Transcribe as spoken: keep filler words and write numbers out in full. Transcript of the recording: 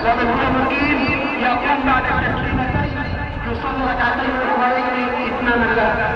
ومن هو مقيم يقوم بعد التسليمتين يصلي ركعتين اخرين اتماما له.